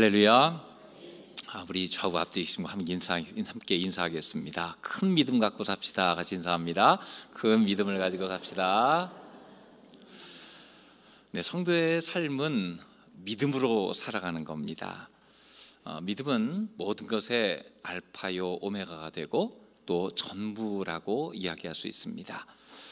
할렐루야. 우리 좌우 앞뒤 계신 분 함께 인사하겠습니다. 큰 믿음 갖고 삽시다. 같이 인사합니다. 큰 믿음을 가지고 갑시다. 네, 성도의 삶은 믿음으로 살아가는 겁니다. 믿음은 모든 것의 알파요 오메가가 되고 또 전부라고 이야기할 수 있습니다.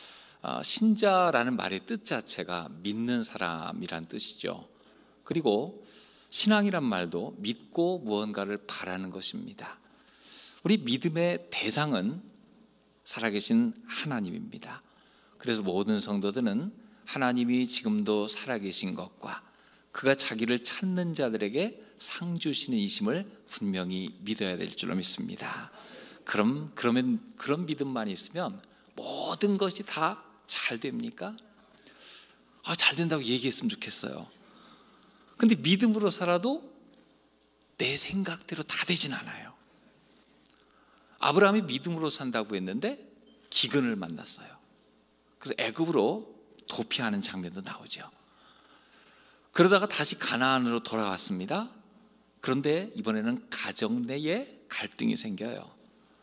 신자라는 말의 뜻 자체가 믿는 사람이란 뜻이죠. 그리고 신앙이란 말도 믿고 무언가를 바라는 것입니다. 우리 믿음의 대상은 살아계신 하나님입니다. 그래서 모든 성도들은 하나님이 지금도 살아계신 것과 그가 자기를 찾는 자들에게 상 주시는 이심을 분명히 믿어야 될 줄로 믿습니다. 그러면 그런 믿음만 있으면 모든 것이 다 잘 됩니까? 잘 된다고 얘기했으면 좋겠어요. 근데 믿음으로 살아도 내 생각대로 다 되진 않아요. 아브라함이 믿음으로 산다고 했는데 기근을 만났어요. 그래서 애굽으로 도피하는 장면도 나오죠. 그러다가 다시 가나안으로 돌아왔습니다. 그런데 이번에는 가정 내에 갈등이 생겨요.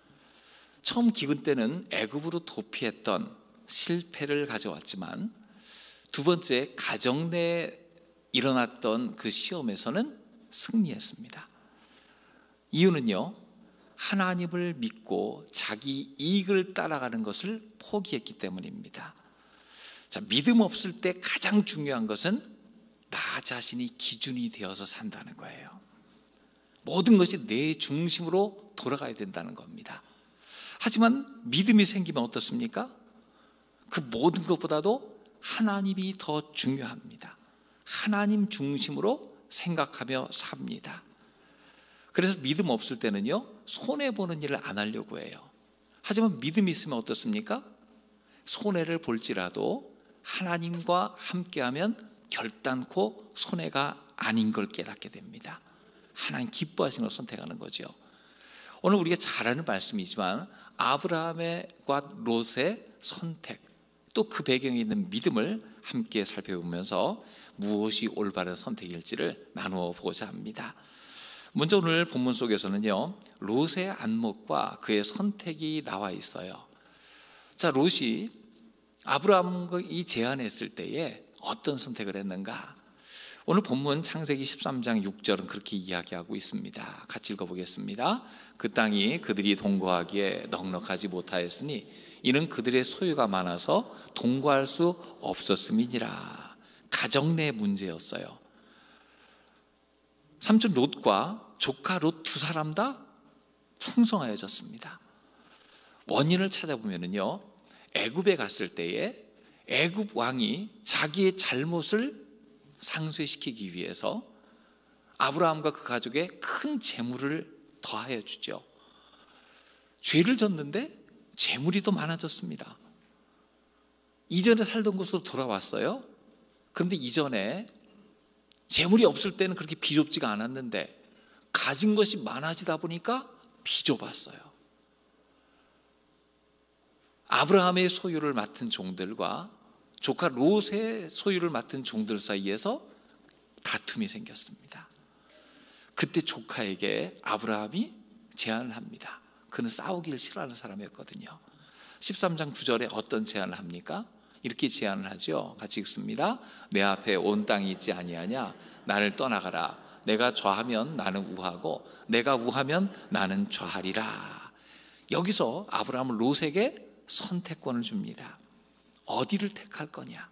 처음 기근 때는 애굽으로 도피했던 실패를 가져왔지만 두 번째 가정 내에 일어났던 그 시험에서는 승리했습니다. 이유는요, 하나님을 믿고 자기 이익을 따라가는 것을 포기했기 때문입니다. 자, 믿음 없을 때 가장 중요한 것은 나 자신이 기준이 되어서 산다는 거예요. 모든 것이 내 중심으로 돌아가야 된다는 겁니다. 하지만 믿음이 생기면 어떻습니까? 그 모든 것보다도 하나님이 더 중요합니다. 하나님 중심으로 생각하며 삽니다. 그래서 믿음 없을 때는요, 손해보는 일을 안 하려고 해요. 하지만 믿음이 있으면 어떻습니까? 손해를 볼지라도 하나님과 함께하면 결단코 손해가 아닌 걸 깨닫게 됩니다. 하나님 기뻐하시는 걸 선택하는 거죠. 오늘 우리가 잘 아는 말씀이지만 아브라함과 롯의 선택, 또 그 배경에 있는 믿음을 함께 살펴보면서 무엇이 올바른 선택일지를 나누어 보고자 합니다. 먼저 오늘 본문 속에서는요, 롯의 안목과 그의 선택이 나와 있어요. 자, 롯이 아브라함이 제안했을 때에 어떤 선택을 했는가? 오늘 본문 창세기 13장 6절은 그렇게 이야기하고 있습니다. 같이 읽어보겠습니다. 그 땅이 그들이 동거하기에 넉넉하지 못하였으니 이는 그들의 소유가 많아서 동거할 수 없었음이니라. 가정 내 문제였어요. 삼촌 롯과 조카 롯 두 사람 다 풍성하여졌습니다. 원인을 찾아보면요, 애굽에 갔을 때에 애굽 왕이 자기의 잘못을 상쇄시키기 위해서 아브라함과 그 가족에 큰 재물을 더하여 주죠. 죄를 졌는데 재물이 더 많아졌습니다. 이전에 살던 곳으로 돌아왔어요. 그런데 이전에 재물이 없을 때는 그렇게 비좁지가 않았는데 가진 것이 많아지다 보니까 비좁았어요. 아브라함의 소유를 맡은 종들과 조카 롯의 소유를 맡은 종들 사이에서 다툼이 생겼습니다. 그때 조카에게 아브라함이 제안을 합니다. 그는 싸우기를 싫어하는 사람이었거든요. 13장 9절에 어떤 제안을 합니까? 이렇게 제안을 하죠. 같이 읽습니다. 내 앞에 온 땅이 있지 아니하냐? 나를 떠나가라. 내가 좌하면 나는 우하고 내가 우하면 나는 좌하리라. 여기서 아브라함은 롯에게 선택권을 줍니다. 어디를 택할 거냐?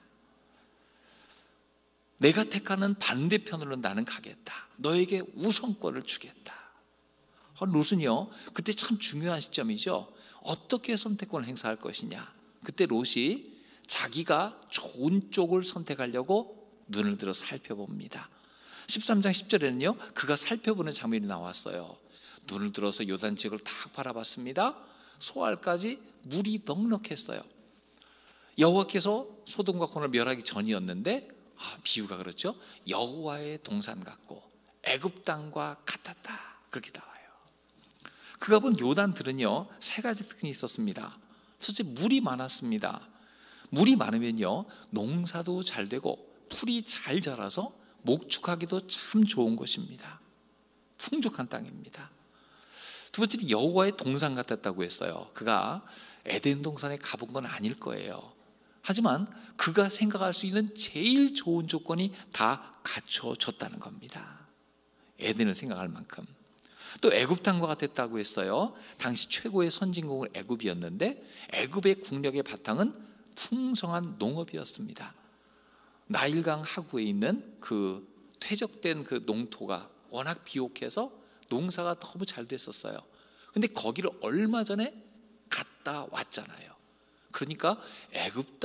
내가 택하는 반대편으로 나는 가겠다. 너에게 우선권을 주겠다. 롯은요, 그때 참 중요한 시점이죠. 어떻게 선택권을 행사할 것이냐. 그때 롯이 자기가 좋은 쪽을 선택하려고 눈을 들어 살펴봅니다. 13장 10절에는요, 그가 살펴보는 장면이 나왔어요. 눈을 들어서 요단 지역을 딱 바라봤습니다. 소알까지 물이 넉넉했어요. 여호와께서 소돔과 고모라를 멸하기 전이었는데, 비유가 그렇죠. 여호와의 동산 같고 애굽 땅과 같았다. 그렇게 나와요. 그가 본 요단들은요, 세 가지 특징이 있었습니다. 첫째, 물이 많았습니다. 물이 많으면요, 농사도 잘 되고 풀이 잘 자라서 목축하기도 참 좋은 것입니다. 풍족한 땅입니다. 두 번째는 여호와의 동산 같았다고 했어요. 그가 에덴 동산에 가본 건 아닐 거예요. 하지만 그가 생각할 수 있는 제일 좋은 조건이 다 갖춰졌다는 겁니다. 에덴을 생각할 만큼. 또 애굽 땅과 같았다고 했어요. 당시 최고의 선진국은 애굽이었는데 애굽의 국력의 바탕은 풍성한 농업이었습니다. 나일강 하구에 있는 그 퇴적된 그 농토가 워낙 비옥해서 농사가 너무 잘 됐었어요. 근데 거기를 얼마 전에 갔다 왔잖아요. 그러니까 애굽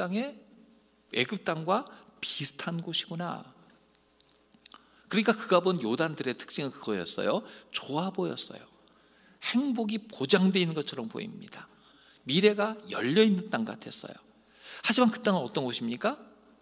땅과 비슷한 곳이구나. 그러니까 그가 본 요단들의 특징은 그거였어요. 좋아 보였어요. 행복이 보장되어 있는 것처럼 보입니다. 미래가 열려있는 땅 같았어요. 하지만 그 땅은 어떤 곳입니까?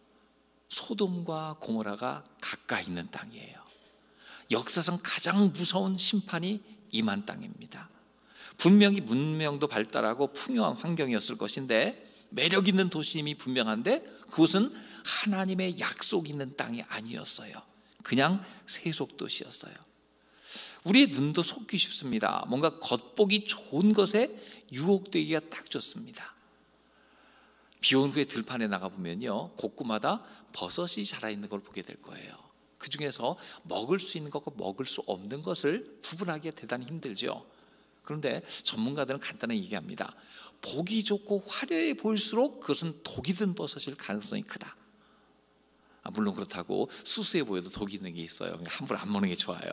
소돔과 고모라가 가까이 있는 땅이에요. 역사상 가장 무서운 심판이 임한 땅입니다. 분명히 문명도 발달하고 풍요한 환경이었을 것인데 매력 있는 도심이 분명한데 그곳은 하나님의 약속 있는 땅이 아니었어요. 그냥 세속 도시였어요. 우리의 눈도 속기 쉽습니다. 뭔가 겉보기 좋은 것에 유혹되기가 딱 좋습니다. 비온 후에 들판에 나가보면요, 곳곳마다 버섯이 자라있는 걸 보게 될 거예요. 그 중에서 먹을 수 있는 것과 먹을 수 없는 것을 구분하기가 대단히 힘들죠. 그런데 전문가들은 간단하게 얘기합니다. 보기 좋고 화려해 보일수록 그것은 독이 든 버섯일 가능성이 크다. 물론 그렇다고 수수해 보여도 독이 있는 게 있어요. 그러니까 함부로 안 먹는 게 좋아요.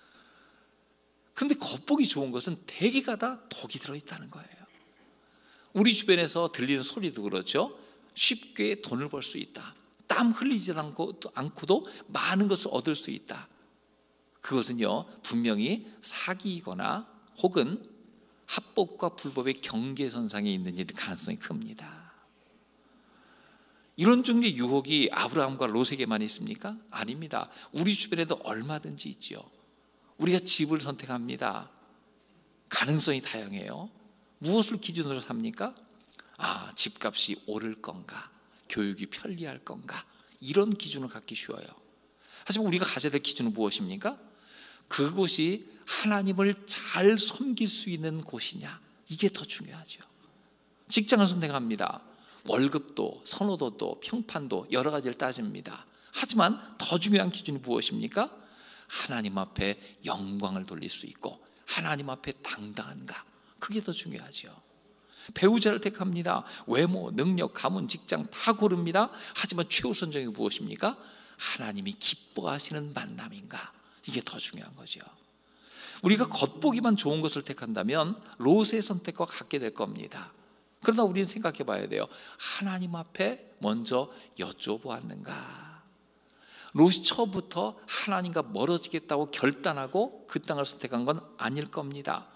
그런데 겉보기 좋은 것은 대개가 다 독이 들어있다는 거예요. 우리 주변에서 들리는 소리도 그렇죠. 쉽게 돈을 벌 수 있다. 땀 흘리지 않고도 많은 것을 얻을 수 있다. 그것은요, 분명히 사기이거나 혹은 합법과 불법의 경계선상에 있는 일일 가능성이 큽니다. 이런 종류의 유혹이 아브라함과 롯에게만 있습니까? 아닙니다. 우리 주변에도 얼마든지 있지요. 우리가 집을 선택합니다. 가능성이 다양해요. 무엇을 기준으로 삽니까? 집값이 오를 건가? 교육이 편리할 건가? 이런 기준을 갖기 쉬워요. 하지만 우리가 가져야 될 기준은 무엇입니까? 그곳이 하나님을 잘 섬길 수 있는 곳이냐? 이게 더 중요하죠. 직장을 선택합니다. 월급도, 선호도도, 평판도 여러 가지를 따집니다. 하지만 더 중요한 기준이 무엇입니까? 하나님 앞에 영광을 돌릴 수 있고 하나님 앞에 당당한가? 그게 더 중요하죠. 배우자를 택합니다. 외모, 능력, 가문, 직장 다 고릅니다. 하지만 최우선적인 게 무엇입니까? 하나님이 기뻐하시는 만남인가? 이게 더 중요한 거죠. 우리가 겉보기만 좋은 것을 택한다면 롯의 선택과 같게 될 겁니다. 그러나 우리는 생각해 봐야 돼요. 하나님 앞에 먼저 여쭤보았는가? 롯이 처음부터 하나님과 멀어지겠다고 결단하고 그 땅을 선택한 건 아닐 겁니다.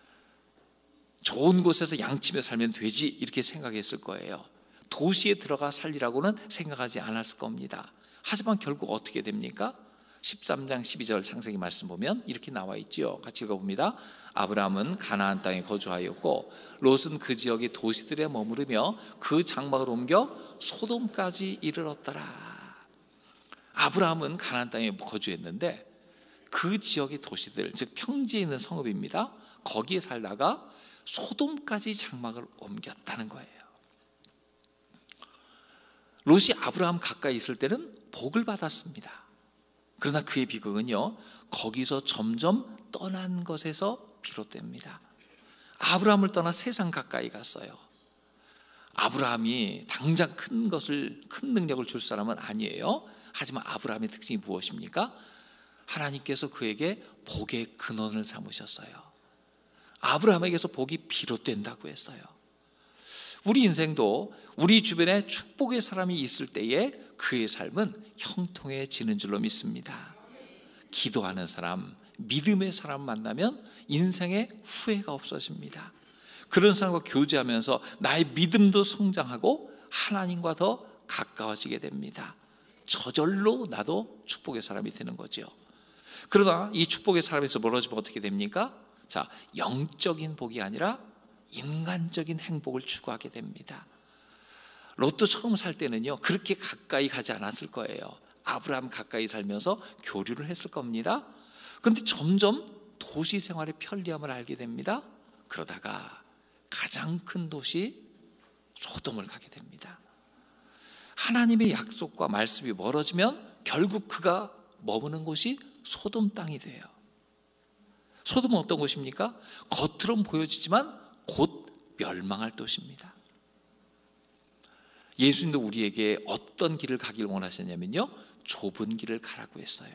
좋은 곳에서 양치며 살면 되지 이렇게 생각했을 거예요. 도시에 들어가 살리라고는 생각하지 않았을 겁니다. 하지만 결국 어떻게 됩니까? 13장 12절 창세기 말씀 보면 이렇게 나와 있지요. 같이 읽어봅니다. 아브라함은 가나안 땅에 거주하였고 롯은 그 지역의 도시들에 머무르며 그 장막을 옮겨 소돔까지 이르렀더라. 아브라함은 가나안 땅에 거주했는데 그 지역의 도시들, 즉 평지에 있는 성읍입니다. 거기에 살다가 소돔까지 장막을 옮겼다는 거예요. 롯이 아브라함 가까이 있을 때는 복을 받았습니다. 그러나 그의 비극은요, 거기서 점점 떠난 것에서 비롯됩니다. 아브라함을 떠나 세상 가까이 갔어요. 아브라함이 당장 큰 능력을 줄 사람은 아니에요. 하지만 아브라함의 특징이 무엇입니까? 하나님께서 그에게 복의 근원을 삼으셨어요. 아브라함에게서 복이 비롯된다고 했어요. 우리 인생도 우리 주변에 축복의 사람이 있을 때에 그의 삶은 형통해지는 줄로 믿습니다. 기도하는 사람, 믿음의 사람 만나면 인생에 후회가 없어집니다. 그런 사람과 교제하면서 나의 믿음도 성장하고 하나님과 더 가까워지게 됩니다. 저절로 나도 축복의 사람이 되는 거죠. 그러나 이 축복의 사람에서 멀어지면 어떻게 됩니까? 자, 영적인 복이 아니라 인간적인 행복을 추구하게 됩니다. 롯도 처음 살 때는요, 그렇게 가까이 가지 않았을 거예요. 아브라함 가까이 살면서 교류를 했을 겁니다. 그런데 점점 도시 생활의 편리함을 알게 됩니다. 그러다가 가장 큰 도시 소돔을 가게 됩니다. 하나님의 약속과 말씀이 멀어지면 결국 그가 머무는 곳이 소돔 땅이 돼요. 소돔은 어떤 곳입니까? 겉으로는 보여지지만 곧 멸망할 도시입니다. 예수님도 우리에게 어떤 길을 가기를 원하셨냐면요, 좁은 길을 가라고 했어요.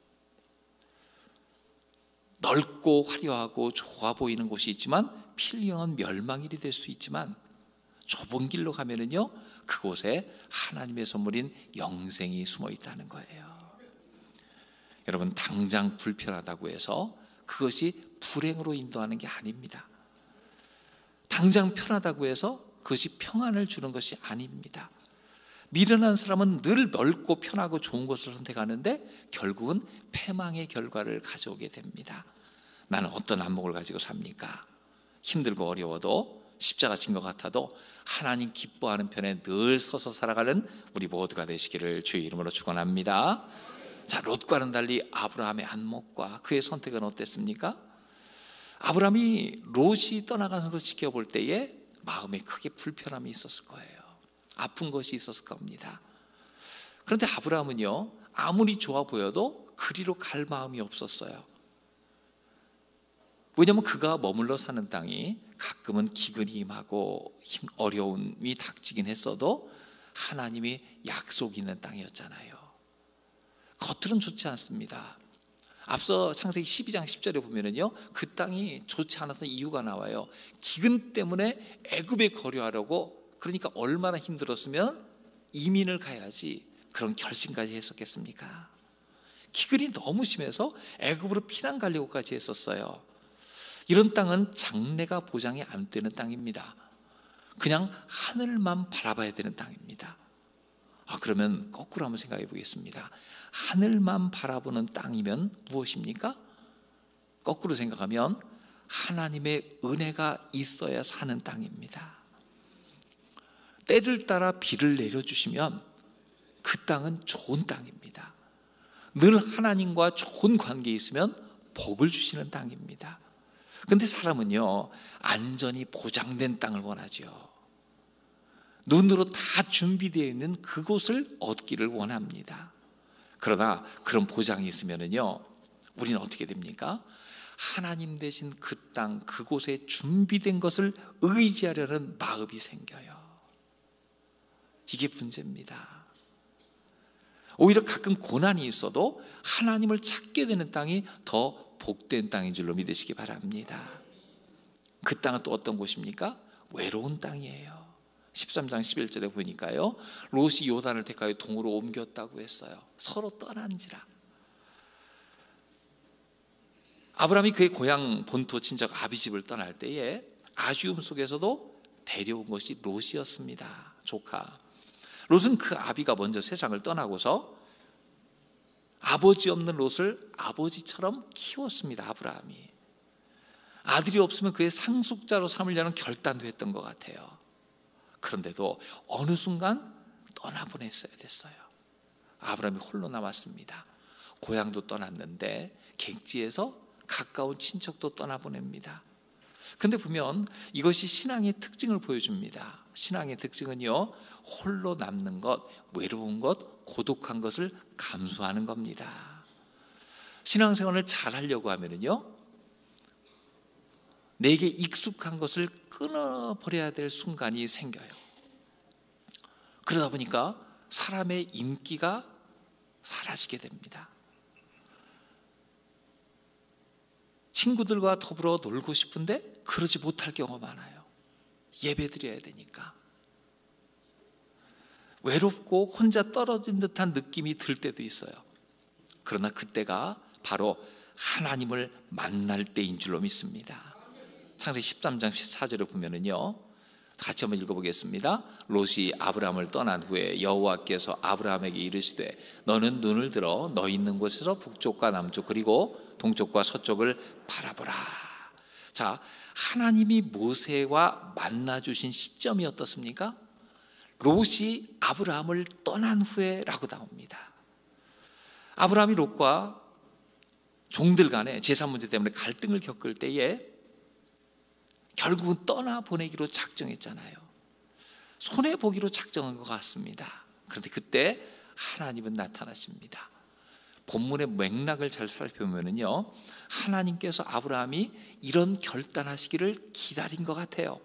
넓고 화려하고 좋아 보이는 곳이 있지만 필경은 멸망일이 될 수 있지만 좁은 길로 가면은요, 그곳에 하나님의 선물인 영생이 숨어 있다는 거예요. 여러분, 당장 불편하다고 해서 그것이 불행으로 인도하는 게 아닙니다. 당장 편하다고 해서 그것이 평안을 주는 것이 아닙니다. 미련한 사람은 늘 넓고 편하고 좋은 것을 선택하는데 결국은 패망의 결과를 가져오게 됩니다. 나는 어떤 안목을 가지고 삽니까? 힘들고 어려워도 십자가 진 것 같아도 하나님 기뻐하는 편에 늘 서서 살아가는 우리 모두가 되시기를 주의 이름으로 축원합니다. 자, 롯과는 달리 아브라함의 안목과 그의 선택은 어땠습니까? 아브라함이 롯이 떠나가는 것을 지켜볼 때에 마음에 크게 불편함이 있었을 거예요. 아픈 것이 있었을 겁니다. 그런데 아브라함은요, 아무리 좋아 보여도 그리로 갈 마음이 없었어요. 왜냐하면 그가 머물러 사는 땅이 가끔은 기근이 임하고 어려움이 닥치긴 했어도 하나님의 약속이 있는 땅이었잖아요. 겉으로는 좋지 않습니다. 앞서 창세기 12장 10절에 보면은요, 그 땅이 좋지 않았던 이유가 나와요. 기근 때문에 애굽에 거류하려고, 그러니까 얼마나 힘들었으면 이민을 가야지 그런 결심까지 했었겠습니까? 기근이 너무 심해서 애굽으로 피난 가려고까지 했었어요. 이런 땅은 장래가 보장이 안 되는 땅입니다. 그냥 하늘만 바라봐야 되는 땅입니다. 그러면 거꾸로 한번 생각해 보겠습니다. 하늘만 바라보는 땅이면 무엇입니까? 거꾸로 생각하면 하나님의 은혜가 있어야 사는 땅입니다. 때를 따라 비를 내려주시면 그 땅은 좋은 땅입니다. 늘 하나님과 좋은 관계에 있으면 복을 주시는 땅입니다. 그런데 사람은요, 안전이 보장된 땅을 원하죠. 눈으로 다 준비되어 있는 그곳을 얻기를 원합니다. 그러나 그런 보장이 있으면은요, 우리는 어떻게 됩니까? 하나님 대신 그 땅, 그곳에 준비된 것을 의지하려는 마음이 생겨요. 이게 문제입니다. 오히려 가끔 고난이 있어도 하나님을 찾게 되는 땅이 더 복된 땅인 줄로 믿으시기 바랍니다. 그 땅은 또 어떤 곳입니까? 외로운 땅이에요. 13장 11절에 보니까요, 롯이 요단을 택하여 동으로 옮겼다고 했어요. 서로 떠난지라. 아브라함이 그의 고향 본토 친척 아비집을 떠날 때에 아쉬움 속에서도 데려온 것이 롯이었습니다. 조카. 롯은 그 아비가 먼저 세상을 떠나고서 아버지 없는 롯을 아버지처럼 키웠습니다. 아브라함이. 아들이 없으면 그의 상속자로 삼으려는 결단도 했던 것 같아요. 그런데도 어느 순간 떠나보냈어야 됐어요. 아브라함이 홀로 남았습니다. 고향도 떠났는데 객지에서 가까운 친척도 떠나보냅니다. 근데 보면 이것이 신앙의 특징을 보여줍니다. 신앙의 특징은요, 홀로 남는 것, 외로운 것, 고독한 것을 감수하는 겁니다. 신앙생활을 잘 하려고 하면은요, 내게 익숙한 것을 끊어버려야 될 순간이 생겨요. 그러다 보니까 사람의 인기가 사라지게 됩니다. 친구들과 더불어 놀고 싶은데 그러지 못할 경우가 많아요. 예배드려야 되니까. 외롭고 혼자 떨어진 듯한 느낌이 들 때도 있어요. 그러나 그때가 바로 하나님을 만날 때인 줄로 믿습니다. 창세기 13장 14절을 보면은요, 같이 한번 읽어보겠습니다. 롯이 아브라함을 떠난 후에 여호와께서 아브라함에게 이르시되 너는 눈을 들어 너 있는 곳에서 북쪽과 남쪽 그리고 동쪽과 서쪽을 바라보라. 자, 하나님이 모세와 만나 주신 시점이 어떻습니까? 롯이 아브라함을 떠난 후에라고 나옵니다. 아브라함이 롯과 종들 간에 재산 문제 때문에 갈등을 겪을 때에 결국은 떠나보내기로 작정했잖아요. 손해보기로 작정한 것 같습니다. 그런데 그때 하나님은 나타나십니다. 본문의 맥락을 잘 살펴보면요, 하나님께서 아브라함이 이런 결단하시기를 기다린 것 같아요.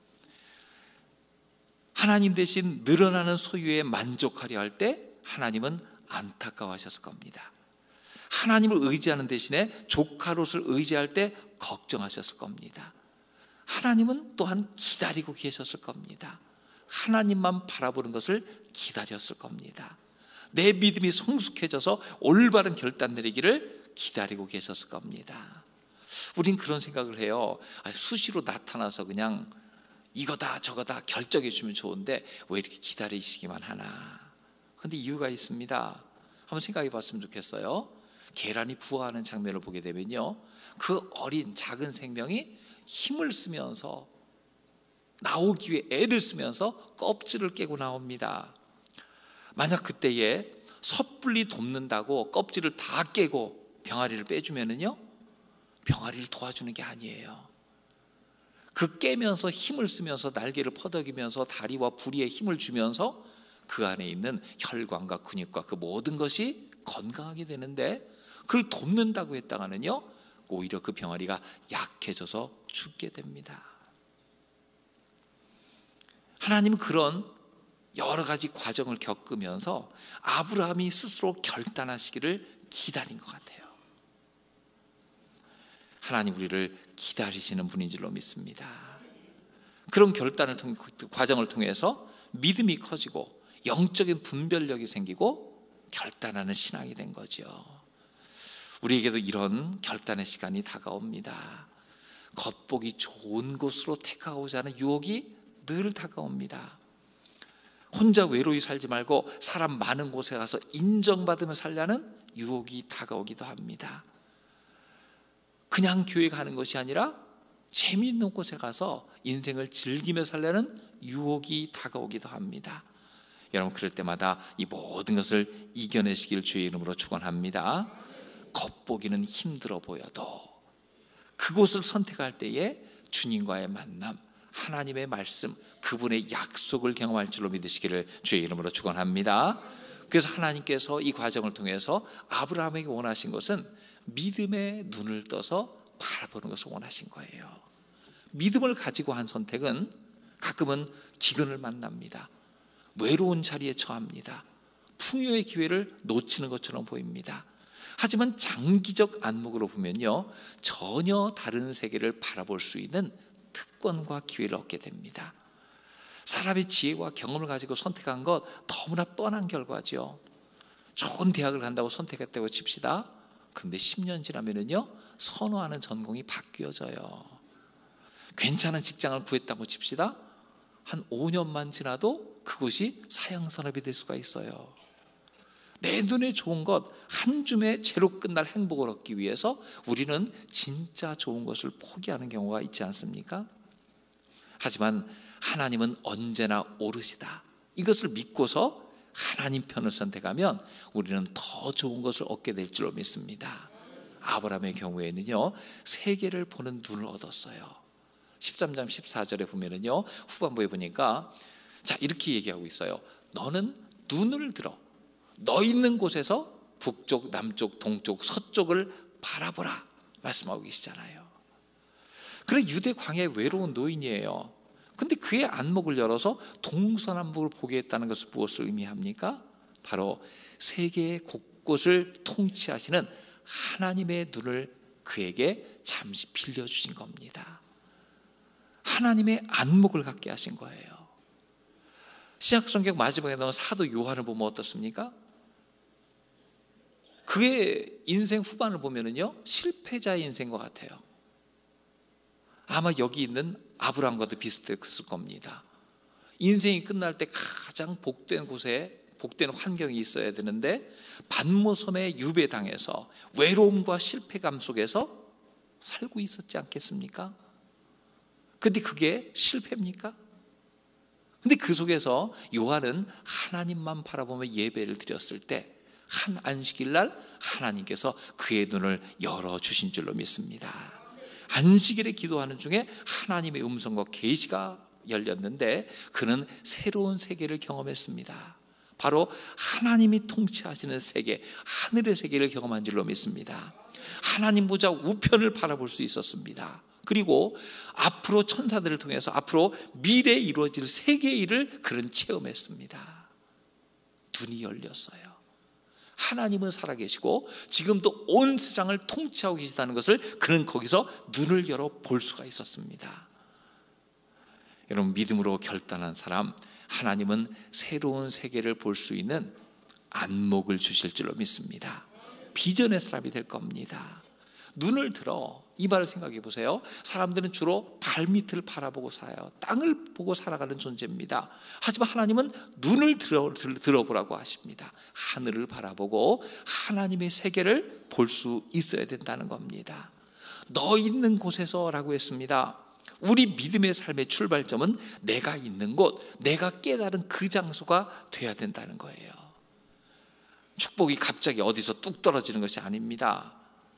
하나님 대신 늘어나는 소유에 만족하려 할 때 하나님은 안타까워하셨을 겁니다. 하나님을 의지하는 대신에 조카 롯을 의지할 때 걱정하셨을 겁니다. 하나님은 또한 기다리고 계셨을 겁니다. 하나님만 바라보는 것을 기다렸을 겁니다. 내 믿음이 성숙해져서 올바른 결단 내리기를 기다리고 계셨을 겁니다. 우린 그런 생각을 해요. 수시로 나타나서 그냥 이거다 저거다 결정해 주면 좋은데 왜 이렇게 기다리시기만 하나. 그런데 이유가 있습니다. 한번 생각해 봤으면 좋겠어요. 계란이 부화하는 장면을 보게 되면요, 그 어린 작은 생명이 힘을 쓰면서 나오기 위해 애를 쓰면서 껍질을 깨고 나옵니다. 만약 그때에 섣불리 돕는다고 껍질을 다 깨고 병아리를 빼주면은요, 병아리를 도와주는 게 아니에요. 그 깨면서 힘을 쓰면서 날개를 퍼덕이면서 다리와 부리에 힘을 주면서 그 안에 있는 혈관과 근육과 그 모든 것이 건강하게 되는데, 그걸 돕는다고 했다가는요, 오히려 그 병아리가 약해져서 죽게 됩니다. 하나님은 그런 여러 가지 과정을 겪으면서 아브라함이 스스로 결단하시기를 기다린 것 같아요. 하나님 우리를 기다리시는 분인 줄로 믿습니다. 그런 결단을 통해, 과정을 통해서 믿음이 커지고 영적인 분별력이 생기고 결단하는 신앙이 된 거죠. 우리에게도 이런 결단의 시간이 다가옵니다. 겉보기 좋은 곳으로 택하고자 하는 유혹이 늘 다가옵니다. 혼자 외로이 살지 말고 사람 많은 곳에 가서 인정받으며 살려는 유혹이 다가오기도 합니다. 그냥 교회 가는 것이 아니라 재미있는 곳에 가서 인생을 즐기며 살려는 유혹이 다가오기도 합니다. 여러분, 그럴 때마다 이 모든 것을 이겨내시길 주의 이름으로 축원합니다. 겉보기는 힘들어 보여도 그곳을 선택할 때에 주님과의 만남, 하나님의 말씀, 그분의 약속을 경험할 줄로 믿으시기를 주의 이름으로 축원합니다. 그래서 하나님께서 이 과정을 통해서 아브라함에게 원하신 것은 믿음의 눈을 떠서 바라보는 것을 원하신 거예요. 믿음을 가지고 한 선택은 가끔은 기근을 만납니다. 외로운 자리에 처합니다. 풍요의 기회를 놓치는 것처럼 보입니다. 하지만 장기적 안목으로 보면요, 전혀 다른 세계를 바라볼 수 있는 특권과 기회를 얻게 됩니다. 사람의 지혜와 경험을 가지고 선택한 것 너무나 뻔한 결과죠. 좋은 대학을 간다고 선택했다고 칩시다. 근데 10년 지나면은요, 선호하는 전공이 바뀌어져요. 괜찮은 직장을 구했다고 칩시다. 한 5년만 지나도 그곳이 사형선업이 될 수가 있어요. 내 눈에 좋은 것 한 줌에 채로 끝날 행복을 얻기 위해서 우리는 진짜 좋은 것을 포기하는 경우가 있지 않습니까? 하지만 하나님은 언제나 오르시다. 이것을 믿고서 하나님 편을 선택하면 우리는 더 좋은 것을 얻게 될 줄로 믿습니다. 아브라함의 경우에는요, 세계를 보는 눈을 얻었어요. 13장 14절에 보면은요, 후반부에 보니까 자, 이렇게 얘기하고 있어요. 너는 눈을 들어 너 있는 곳에서 북쪽, 남쪽, 동쪽, 서쪽을 바라보라 말씀하고 계시잖아요. 그래, 유대 광야의 외로운 노인이에요. 근데 그의 안목을 열어서 동서남북을 보게 했다는 것을 무엇을 의미합니까? 바로 세계의 곳곳을 통치하시는 하나님의 눈을 그에게 잠시 빌려주신 겁니다. 하나님의 안목을 갖게 하신 거예요. 신약성경 마지막에 나온 사도 요한을 보면 어떻습니까? 그의 인생 후반을 보면은요, 실패자의 인생과 같아요. 아마 여기 있는 아브라함과도 비슷했을 겁니다. 인생이 끝날 때 가장 복된 곳에 복된 환경이 있어야 되는데 반모섬에 유배당해서 외로움과 실패감 속에서 살고 있었지 않겠습니까? 근데 그게 실패입니까? 근데 그 속에서 요한은 하나님만 바라보며 예배를 드렸을 때 한 안식일 날 하나님께서 그의 눈을 열어주신 줄로 믿습니다. 안식일에 기도하는 중에 하나님의 음성과 계시가 열렸는데 그는 새로운 세계를 경험했습니다. 바로 하나님이 통치하시는 세계, 하늘의 세계를 경험한 줄로 믿습니다. 하나님 보좌 우편을 바라볼 수 있었습니다. 그리고 앞으로 천사들을 통해서 앞으로 미래에 이루어질 세계의 일을 그는 체험했습니다. 눈이 열렸어요. 하나님은 살아계시고 지금도 온 세상을 통치하고 계시다는 것을 그는 거기서 눈을 열어 볼 수가 있었습니다. 여러분, 믿음으로 결단한 사람, 하나님은 새로운 세계를 볼 수 있는 안목을 주실 줄로 믿습니다. 비전의 사람이 될 겁니다. 눈을 들어, 이 말을 생각해 보세요. 사람들은 주로 발밑을 바라보고 살아요. 땅을 보고 살아가는 존재입니다. 하지만 하나님은 눈을 들어보라고 하십니다. 하늘을 바라보고 하나님의 세계를 볼 수 있어야 된다는 겁니다. 너 있는 곳에서라고 했습니다. 우리 믿음의 삶의 출발점은 내가 있는 곳, 내가 깨달은 그 장소가 돼야 된다는 거예요. 축복이 갑자기 어디서 뚝 떨어지는 것이 아닙니다.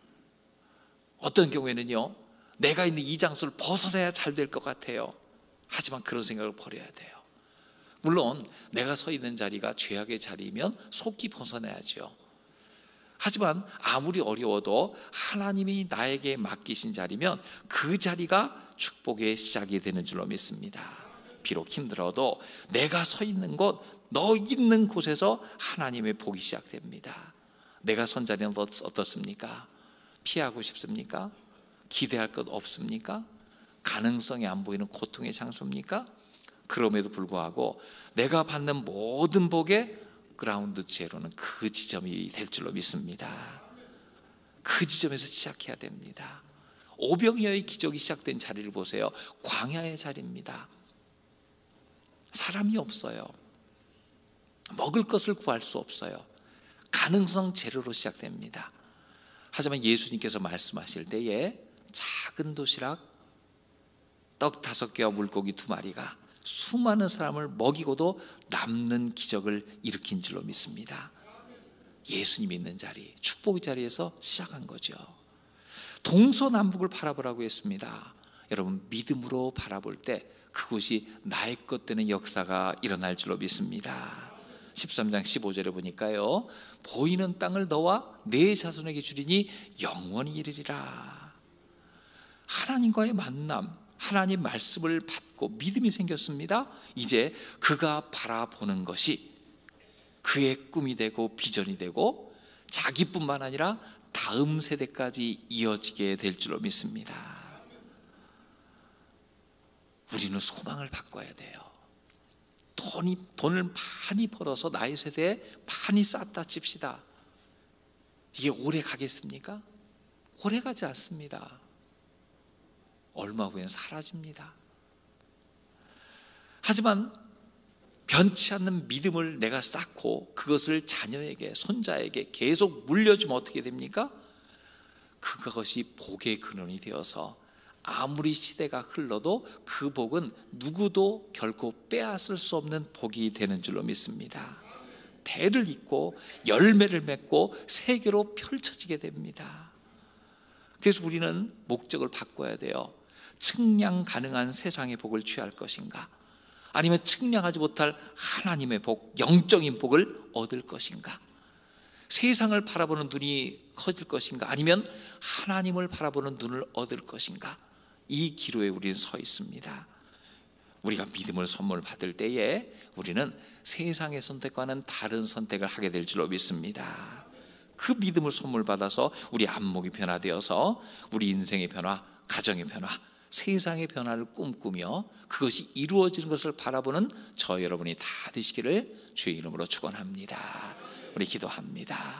어떤 경우에는요, 내가 있는 이 장소를 벗어나야 잘 될 것 같아요. 하지만 그런 생각을 버려야 돼요. 물론 내가 서 있는 자리가 죄악의 자리이면 속히 벗어나야죠. 하지만 아무리 어려워도 하나님이 나에게 맡기신 자리면 그 자리가 축복의 시작이 되는 줄로 믿습니다. 비록 힘들어도 내가 서 있는 곳, 너 있는 곳에서 하나님의 복이 시작됩니다. 내가 선 자리는 어떻습니까? 피하고 싶습니까? 기대할 것 없습니까? 가능성이 안 보이는 고통의 장소입니까? 그럼에도 불구하고 내가 받는 모든 복의 그라운드 제로는 그 지점이 될 줄로 믿습니다. 그 지점에서 시작해야 됩니다. 오병이어의 기적이 시작된 자리를 보세요. 광야의 자리입니다. 사람이 없어요. 먹을 것을 구할 수 없어요. 가능성 제로로 시작됩니다. 하지만 예수님께서 말씀하실 때에 작은 도시락 떡 5개와 물고기 2마리가 수많은 사람을 먹이고도 남는 기적을 일으킨 줄로 믿습니다. 예수님이 있는 자리, 축복의 자리에서 시작한 거죠. 동서남북을 바라보라고 했습니다. 여러분, 믿음으로 바라볼 때 그곳이 나의 것 되는 역사가 일어날 줄로 믿습니다. 13장 15절에 보니까요, 보이는 땅을 너와 내 자손에게 주리니 영원히 이르리라. 하나님과의 만남, 하나님 말씀을 받고 믿음이 생겼습니다. 이제 그가 바라보는 것이 그의 꿈이 되고 비전이 되고 자기뿐만 아니라 다음 세대까지 이어지게 될 줄로 믿습니다. 우리는 소망을 바꿔야 돼요. 돈을 많이 벌어서 나의 세대에 많이 쌓다 칩시다. 이게 오래 가겠습니까? 오래 가지 않습니다. 얼마 후엔 사라집니다. 하지만 변치 않는 믿음을 내가 쌓고 그것을 자녀에게, 손자에게 계속 물려주면 어떻게 됩니까? 그것이 복의 근원이 되어서 아무리 시대가 흘러도 그 복은 누구도 결코 빼앗을 수 없는 복이 되는 줄로 믿습니다. 대를 잇고 열매를 맺고 세계로 펼쳐지게 됩니다. 그래서 우리는 목적을 바꿔야 돼요. 측량 가능한 세상의 복을 취할 것인가, 아니면 측량하지 못할 하나님의 복, 영적인 복을 얻을 것인가, 세상을 바라보는 눈이 커질 것인가, 아니면 하나님을 바라보는 눈을 얻을 것인가, 이 기로에 우리는 서 있습니다. 우리가 믿음을 선물 받을 때에 우리는 세상의 선택과는 다른 선택을 하게 될 줄로 믿습니다. 그 믿음을 선물 받아서 우리 안목이 변화되어서 우리 인생의 변화, 가정의 변화, 세상의 변화를 꿈꾸며 그것이 이루어지는 것을 바라보는 저 여러분이 다 되시기를 주의 이름으로 축원합니다. 우리 기도합니다.